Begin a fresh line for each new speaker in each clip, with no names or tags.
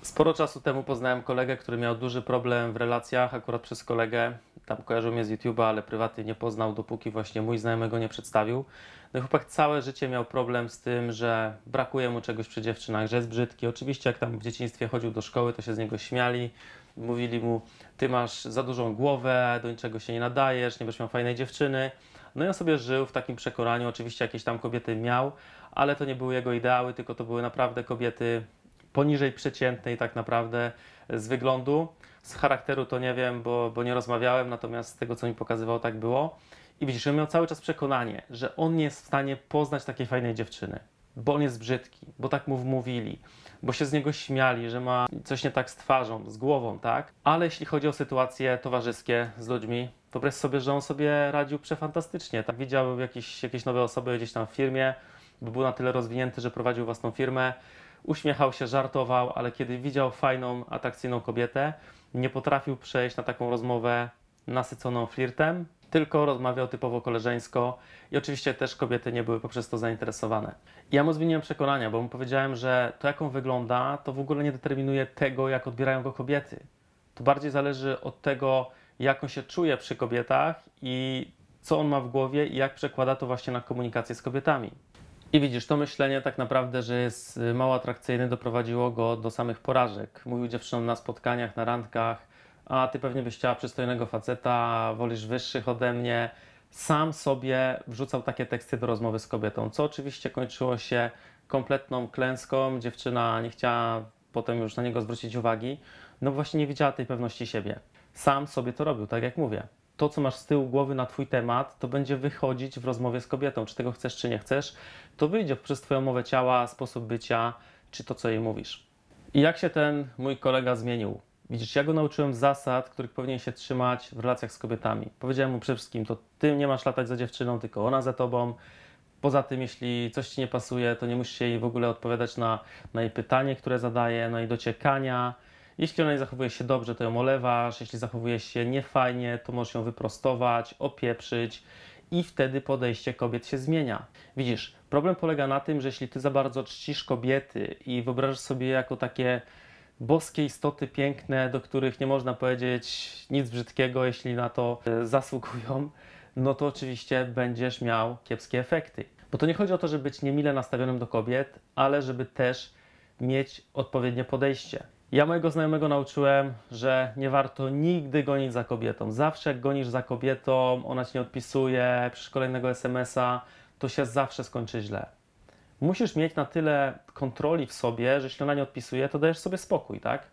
Sporo czasu temu poznałem kolegę, który miał duży problem w relacjach, akurat przez kolegę. Tam kojarzył mnie z YouTube'a, ale prywatnie nie poznał, dopóki właśnie mój znajomy go nie przedstawił. No i chłopak całe życie miał problem z tym, że brakuje mu czegoś przy dziewczynach, że jest brzydki. Oczywiście jak tam w dzieciństwie chodził do szkoły, to się z niego śmiali. Mówili mu, ty masz za dużą głowę, do niczego się nie nadajesz, nie będziesz miał fajnej dziewczyny. No i on sobie żył w takim przekonaniu, oczywiście jakieś tam kobiety miał, ale to nie były jego ideały, tylko to były naprawdę kobiety poniżej przeciętnej tak naprawdę z wyglądu. Z charakteru to nie wiem, bo nie rozmawiałem, natomiast z tego, co mi pokazywał, tak było. I widzisz, on miał cały czas przekonanie, że on nie jest w stanie poznać takiej fajnej dziewczyny, bo on jest brzydki, bo tak mu wmówili, bo się z niego śmiali, że ma coś nie tak z twarzą, z głową, tak? Ale jeśli chodzi o sytuacje towarzyskie z ludźmi, wyobraź sobie, że on sobie radził przefantastycznie. Tak? Widział jakieś nowe osoby gdzieś tam w firmie, bo był na tyle rozwinięty, że prowadził własną firmę, uśmiechał się, żartował, ale kiedy widział fajną, atrakcyjną kobietę, nie potrafił przejść na taką rozmowę nasyconą flirtem, tylko rozmawiał typowo koleżeńsko i oczywiście też kobiety nie były poprzez to zainteresowane. I ja mu zmieniłem przekonania, bo mu powiedziałem, że to jak on wygląda, to w ogóle nie determinuje tego, jak odbierają go kobiety. To bardziej zależy od tego, jak on się czuje przy kobietach i co on ma w głowie i jak przekłada to właśnie na komunikację z kobietami. I widzisz, to myślenie tak naprawdę, że jest mało atrakcyjne, doprowadziło go do samych porażek. Mówił dziewczynom na spotkaniach, na randkach, a ty pewnie byś chciała przystojnego faceta, wolisz wyższych ode mnie. Sam sobie wrzucał takie teksty do rozmowy z kobietą, co oczywiście kończyło się kompletną klęską. Dziewczyna nie chciała potem już na niego zwrócić uwagi, no bo właśnie nie widziała tej pewności siebie. Sam sobie to robił, tak jak mówię. To, co masz z tyłu głowy na twój temat, to będzie wychodzić w rozmowie z kobietą. Czy tego chcesz, czy nie chcesz, to wyjdzie przez twoją mowę ciała, sposób bycia, czy to, co jej mówisz. I jak się ten mój kolega zmienił? Widzisz, ja go nauczyłem zasad, których powinien się trzymać w relacjach z kobietami. Powiedziałem mu przede wszystkim, to ty nie masz latać za dziewczyną, tylko ona za tobą. Poza tym, jeśli coś ci nie pasuje, to nie musisz jej w ogóle odpowiadać na jej pytanie, które zadaje, na jej dociekania. Jeśli ona nie zachowuje się dobrze, to ją olewasz. Jeśli zachowuje się niefajnie, to możesz ją wyprostować, opieprzyć i wtedy podejście kobiet się zmienia. Widzisz, problem polega na tym, że jeśli ty za bardzo czcisz kobiety i wyobrażasz sobie jako takie boskie istoty piękne, do których nie można powiedzieć nic brzydkiego, jeśli na to zasługują, no to oczywiście będziesz miał kiepskie efekty. Bo to nie chodzi o to, żeby być niemile nastawionym do kobiet, ale żeby też mieć odpowiednie podejście. Ja mojego znajomego nauczyłem, że nie warto nigdy gonić za kobietą. Zawsze jak gonisz za kobietą, ona ci nie odpisuje, piszesz kolejnego SMS-a, to się zawsze skończy źle. Musisz mieć na tyle kontroli w sobie, że jeśli ona nie odpisuje, to dajesz sobie spokój, tak?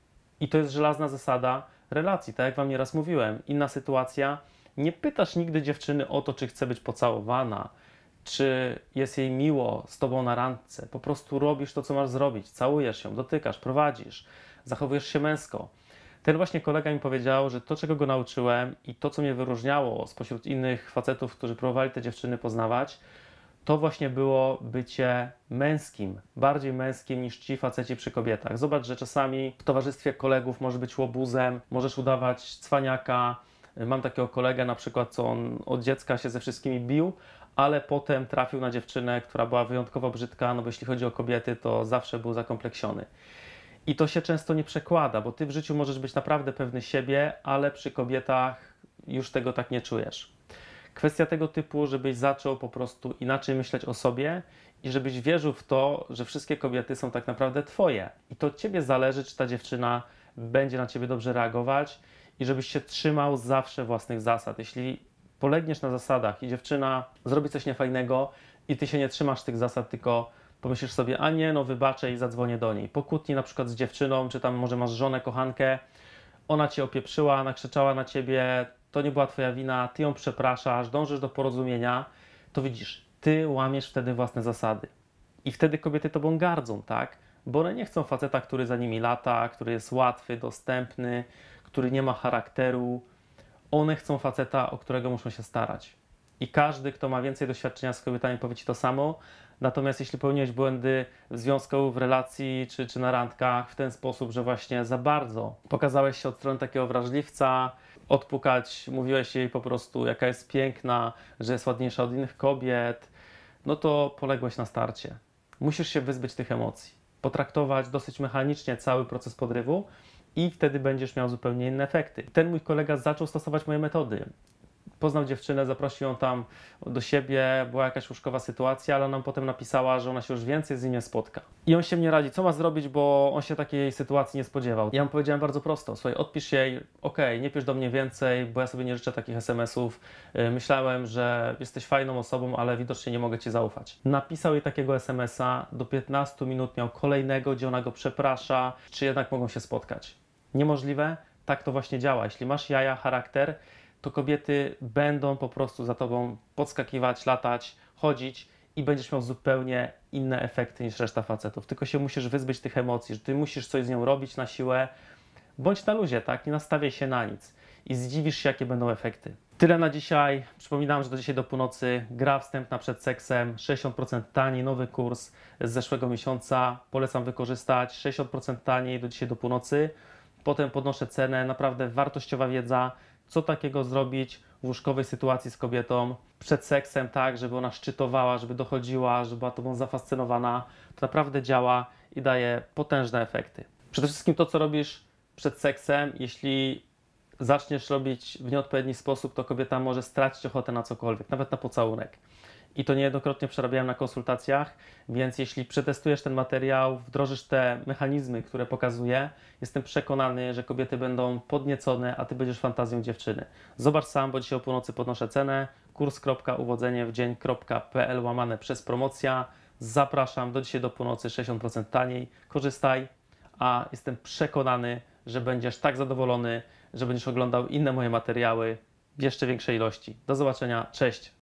I to jest żelazna zasada relacji, tak jak wam nieraz mówiłem. Inna sytuacja, nie pytasz nigdy dziewczyny o to, czy chce być pocałowana, czy jest jej miło z tobą na randce. Po prostu robisz to, co masz zrobić. Całujesz ją, dotykasz, prowadzisz, zachowujesz się męsko. Ten właśnie kolega mi powiedział, że to, czego go nauczyłem i to, co mnie wyróżniało spośród innych facetów, którzy próbowali te dziewczyny poznawać, to właśnie było bycie męskim, bardziej męskim niż ci faceci przy kobietach. Zobacz, że czasami w towarzystwie kolegów możesz być łobuzem, możesz udawać cwaniaka. Mam takiego kolegę na przykład, co on od dziecka się ze wszystkimi bił, ale potem trafił na dziewczynę, która była wyjątkowo brzydka, no bo jeśli chodzi o kobiety, to zawsze był zakompleksiony. I to się często nie przekłada, bo ty w życiu możesz być naprawdę pewny siebie, ale przy kobietach już tego tak nie czujesz. Kwestia tego typu, żebyś zaczął po prostu inaczej myśleć o sobie i żebyś wierzył w to, że wszystkie kobiety są tak naprawdę twoje. I to od ciebie zależy, czy ta dziewczyna będzie na ciebie dobrze reagować i żebyś się trzymał zawsze własnych zasad. Jeśli polegniesz na zasadach i dziewczyna zrobi coś niefajnego i ty się nie trzymasz tych zasad, tylko pomyślisz sobie, a nie, no wybaczę i zadzwonię do niej. Po kłótni na przykład z dziewczyną, czy tam może masz żonę, kochankę, ona cię opieprzyła, nakrzyczała na ciebie, to nie była twoja wina, ty ją przepraszasz, dążysz do porozumienia, to widzisz, ty łamiesz wtedy własne zasady. I wtedy kobiety tobą gardzą, tak? Bo one nie chcą faceta, który za nimi lata, który jest łatwy, dostępny, który nie ma charakteru. One chcą faceta, o którego muszą się starać. I każdy, kto ma więcej doświadczenia z kobietami, powie ci to samo. Natomiast jeśli popełniłeś błędy w związku, w relacji czy na randkach w ten sposób, że właśnie za bardzo pokazałeś się od strony takiego wrażliwca, odpukać, mówiłeś jej po prostu, jaka jest piękna, że jest ładniejsza od innych kobiet, no to poległeś na starcie. Musisz się wyzbyć tych emocji. potraktować dosyć mechanicznie cały proces podrywu i wtedy będziesz miał zupełnie inne efekty. Ten mój kolega zaczął stosować moje metody. Poznał dziewczynę, zaprosił ją tam do siebie, była jakaś łóżkowa sytuacja, ale ona nam potem napisała, że ona się już więcej z nim nie spotka. I on się mnie radzi, co ma zrobić, bo on się takiej sytuacji nie spodziewał. Ja mu powiedziałem bardzo prosto, słuchaj, odpisz jej, okej, nie pisz do mnie więcej, bo ja sobie nie życzę takich SMS-ów. Myślałem, że jesteś fajną osobą, ale widocznie nie mogę ci zaufać. Napisał jej takiego SMS-a, do 15 minut miał kolejnego, gdzie ona go przeprasza, czy jednak mogą się spotkać. Niemożliwe? Tak to właśnie działa. Jeśli masz jaja, charakter, to kobiety będą po prostu za tobą podskakiwać, latać, chodzić i będziesz miał zupełnie inne efekty niż reszta facetów. Tylko się musisz wyzbyć tych emocji, że ty musisz coś z nią robić na siłę. Bądź na luzie, tak? Nie nastawiaj się na nic i zdziwisz się, jakie będą efekty. Tyle na dzisiaj. Przypominam, że do dzisiaj do północy gra wstępna przed seksem, 60% taniej, nowy kurs z zeszłego miesiąca. Polecam wykorzystać, 60% taniej do dzisiaj do północy. Potem podnoszę cenę, naprawdę wartościowa wiedza, co takiego zrobić w łóżkowej sytuacji z kobietą przed seksem, tak, żeby ona szczytowała, żeby dochodziła, żeby była tobą zafascynowana. To naprawdę działa i daje potężne efekty. Przede wszystkim to, co robisz przed seksem, jeśli zaczniesz robić w nieodpowiedni sposób, to kobieta może stracić ochotę na cokolwiek, nawet na pocałunek. I to niejednokrotnie przerabiałem na konsultacjach, więc jeśli przetestujesz ten materiał, wdrożysz te mechanizmy, które pokazuję, jestem przekonany, że kobiety będą podniecone, a ty będziesz fantazją dziewczyny. Zobacz sam, bo dzisiaj o północy podnoszę cenę, kurs.uwodzeniewdzień.pl/promocja. Zapraszam do dzisiaj do północy, 60% taniej. Korzystaj, a jestem przekonany, że będziesz tak zadowolony, że będziesz oglądał inne moje materiały w jeszcze większej ilości. Do zobaczenia, cześć!